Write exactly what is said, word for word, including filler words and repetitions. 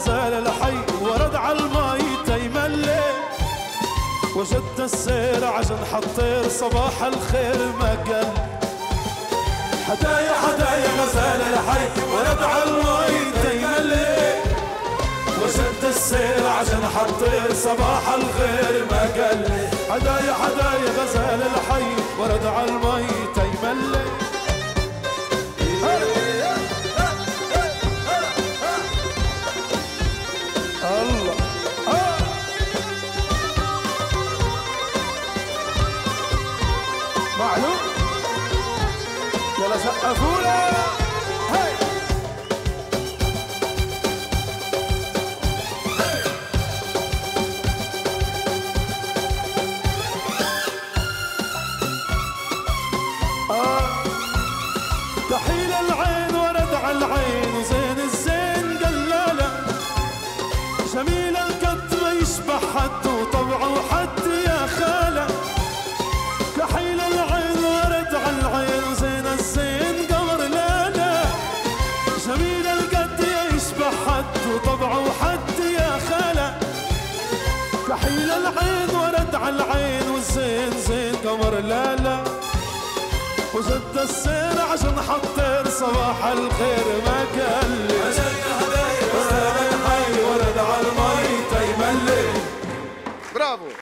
غزال الحي ورد على المي تيملي، وجد السير عشان حطير صباح الخير ما قال. حدايا حدايا غزال الحي ورد على المي تيملي، وجد السير عشان حطير صباح الخير ما قال. حدايا حدايا غزال الحي ورد على المي تيملي. الله آه. معلوم يلا سقفونا. هاي آه. تحيل العين ورد على العين وزين الزين قلاله، جميل القد ما يشبه حد وطبعه حد يا خاله. كحيل العين ورد على العين زين الزين قمر لاله، جميل القد يشبه حد وطبعه حد يا خاله. كحيل العين ورد على العين والزين زين قمر لاله، وجد السير عشان حطير صباح الخير ما قال.